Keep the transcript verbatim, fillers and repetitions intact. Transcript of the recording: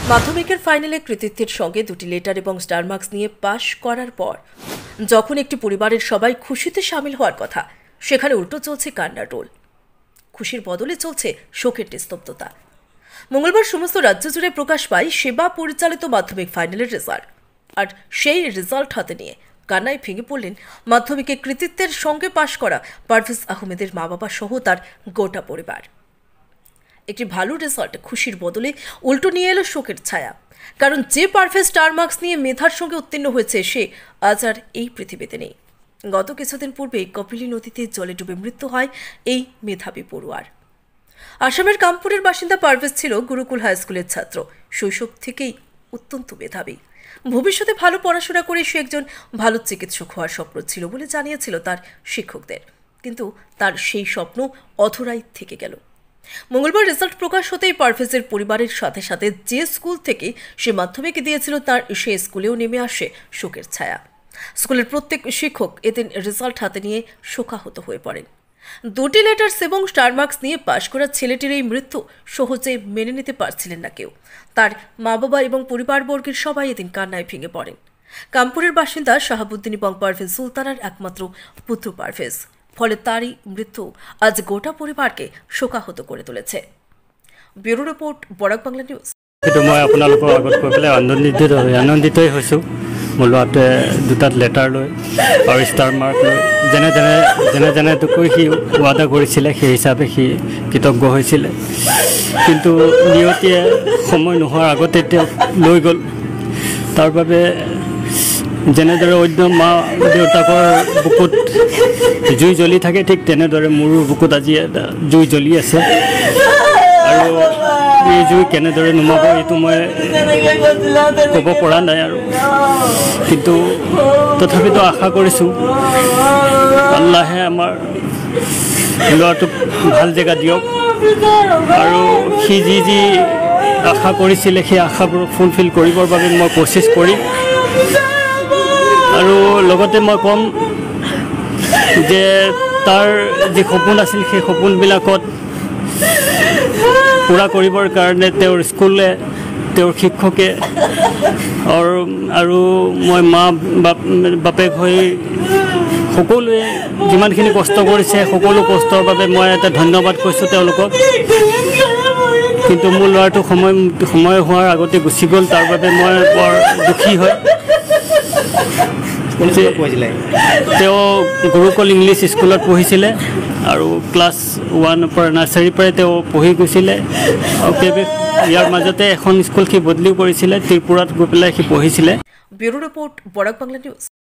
মাধ্যমিকের ফাইনালে কৃতিত্বের সঙ্গে দুটি লেটার এবং স্টার মার্কস নিয়ে পাশ করার পর যখন একটি পরিবারের সবাই খুশিতে সামিল হওয়ার কথা, সেখানে উল্টো চলছে কান্নার রোল। খুশির বদলে চলছে শোকের নিস্তব্ধতা। মঙ্গলবার সমস্ত রাজ্য জুড়ে প্রকাশ পায় সেবা পরিচালিত মাধ্যমিক ফাইনালের রেজাল্ট, আর সেই রেজাল্ট হাতে নিয়ে কান্নায় ভেঙে পড়লেন মাধ্যমিকে কৃতিত্বের সঙ্গে পাশ করা পারভেজ আহমেদের মা বাবা সহ তার গোটা পরিবার। একটি ভালো রেজাল্ট খুশির বদলে উল্টো নিয়ে এলো শোকের ছায়া। কারণ যে পারভেজ স্টার মার্কস নিয়ে মেধার সঙ্গে উত্তীর্ণ হয়েছে, সে আজ আর এই পৃথিবীতে নেই। গত কিছুদিন পূর্বে কপিলী নদীতে জলে ডুবে মৃত্যু হয় এই মেধাবী পড়ুয়ার। আসামের কামপুরের বাসিন্দা পারভেজ ছিল গুরুকুল হাই স্কুলের ছাত্র। শৈশব থেকেই অত্যন্ত মেধাবী। ভবিষ্যতে ভালো পড়াশোনা করে সে একজন ভালো চিকিৎসক হওয়ার স্বপ্ন ছিল বলে জানিয়েছিল তার শিক্ষকদের, কিন্তু তার সেই স্বপ্ন অধরাই থেকে গেল। মঙ্গলবার রেজাল্ট প্রকাশ হতেই পারভেজের পরিবারের সাথে সাথে যে স্কুল থেকে সে মাধ্যমিক দিয়েছিল তার সে স্কুলেও নেমে আসে শোকের ছায়া। স্কুলের প্রত্যেক শিক্ষক এদিন রেজাল্ট হাতে নিয়ে শোকাহত হয়ে পড়েন। দুটি লেটার্স এবং স্টার মার্কস নিয়ে পাশ করা ছেলেটির এই মৃত্যু সহজে মেনে নিতে পারছিলেন না কেউ। তার মা বাবা এবং পরিবারবর্গের সবাই এদিন কান্নায় ভেঙে পড়েন। কামপুরের বাসিন্দা শাহাবুদ্দিন এবং পারভেজ সুলতানার একমাত্র পুত্র পারভেজ, ফলে তারই মৃত্যু আজ গোটা পরিবারকে শোকাহত করে তুলেছে। Bureau report, Barak Bangla news. কিন্তু মই আপোনালোকৰ আগত কৈ পেলাই আনন্দিত আনন্দিতই হৈছোঁ। মোৰ ল'ৰাটোৱে দুটাত লেটাৰ লৈ আৰু ষ্টাৰ মাৰ্ক লৈ যেনে যেনে যেনে যেনেকৈ সি ৱাদা কৰিছিলে সেই হিচাপে সি কৃতজ্ঞ হৈছিলে। কিন্তু নিয়তিয়ে সময় নোহোৱাৰ আগতে তেওঁক লৈ গ'ল। তাৰ বাবে যেনেদৰে অন্য মা দেউতাকৰ বুকুত জুই জ্বলি থাকে, ঠিক তেনেদৰে মোৰো বুকুত আজি এটা জুই জ্বলি আছে। আৰু এই জুই কেনেদৰে নুমাব এইটো মই ক'ব পৰা নাই আৰু, কিন্তু তথাপিতো আশা কৰিছোঁ আল্লাহে আমাৰ ল'ৰাটোক ভাল জেগা দিয়ক, আৰু সি যি যি আশা কৰিছিলে সেই আশাবোৰ ফুলফিল কৰিবৰ বাবে মই কোচিছ কৰিম। আৰু লগতে মই ক'ম যে তাৰ যি সপোন আছিল সেই সপোনবিলাকত পূৰা কৰিবৰ কাৰণে তেওঁৰ স্কুলে, তেওঁৰ শিক্ষকে আৰু আৰু মই মা বাপেক হৈ সকলোৱে যিমানখিনি কষ্ট কৰিছে সকলো কষ্টৰ বাবে মই এটা ধন্যবাদ কৈছোঁ তেওঁলোকক। কিন্তু মোৰ ল'ৰাটো সময় সময় হোৱাৰ আগতে গুচি গ'ল, তাৰ বাবে মই বৰ দুখী হয়। তেওঁ গুৰুকুল ইংলিছ স্কুলত পঢ়িছিলে আৰু ক্লাছ ওৱানৰ পৰা নাৰ্চাৰীৰ পৰাই তেওঁ পঢ়ি গৈছিলে। আৰু ইয়াৰ মাজতে এখন স্কুল সি বদলিও কৰিছিলে, ত্ৰিপুৰাত গৈ পেলাই সি পঢ়িছিলে। Bureau report, Barak Bangla news.